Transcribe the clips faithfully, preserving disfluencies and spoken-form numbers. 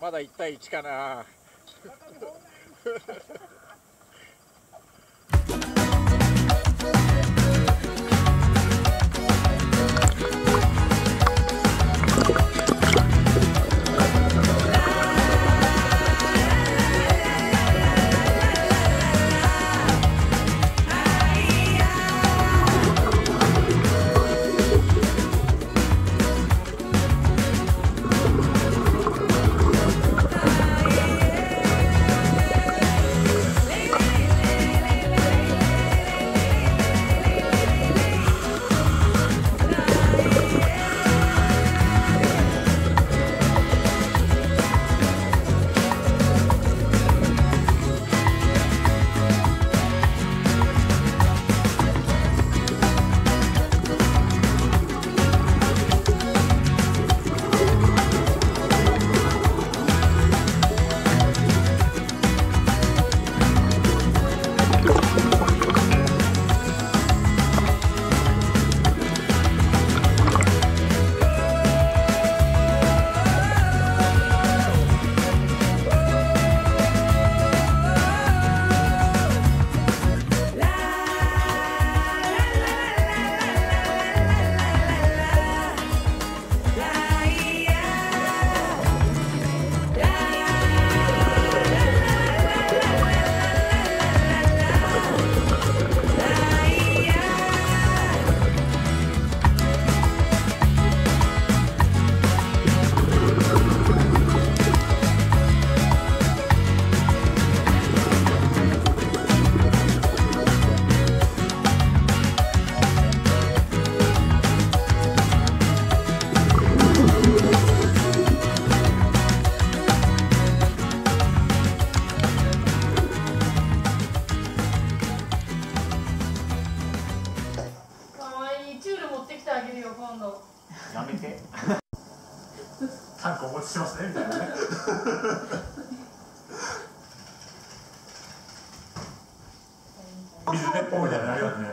まだいち対いちかな。 やめて。タンクお持ちしますねみたいなね。水鉄砲みたいなのありますね。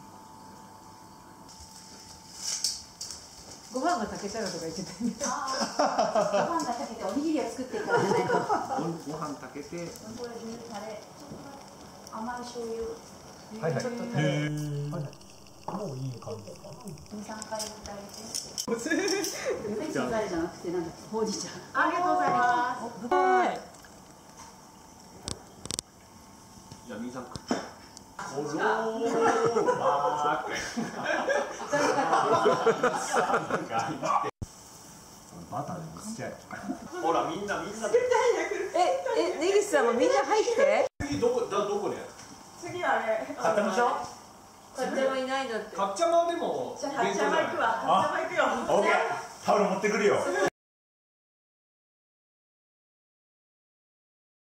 ご飯が炊けたらとか言ってたね。 ああ、ご飯が炊けておにぎりを作ってからじゃないと。 ご飯炊けて。 これにタレ、甘い醤油。 はいはい。 ちょっとタレ。 もういい感じですか。 二三回入れてあげて。梅じゃないじゃなくてなんだっけ、ほうじ茶。 ありがとうございます。はい。 じゃあ、みんさん。コローバー。バターでもちっちゃい。ほら、みんな、みんな。 え、え、根岸さんもみんな入って。 次どこ、だ、どこで。 次はね。 かっちゃましょう。 かっちゃまいないんだって。 かっちゃまでも。 じゃあ、かっちゃま行くわ。かっちゃま行くよ。 オッケー。タオル持ってくるよ。